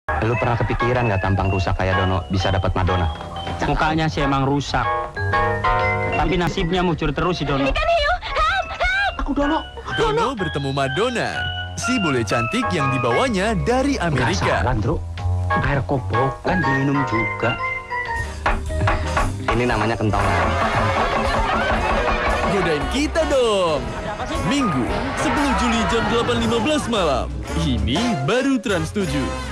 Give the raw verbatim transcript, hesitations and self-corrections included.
Lu pernah kepikiran nggak tampang rusak kayak Dono bisa dapat Madonna? Mukanya sih emang rusak. Tapi nasibnya muncul terus si Dono. Ikan hiu, help, help! Aku Dono. Dono bertemu Madonna, si bule cantik yang dibawanya dari Nggak Amerika. salah, Bro. Air kobok kan diminum juga. Ini namanya kentongan. Godain kita dong. Minggu sepuluh Juli jam delapan lima belas malam. Ini baru Trans tujuh.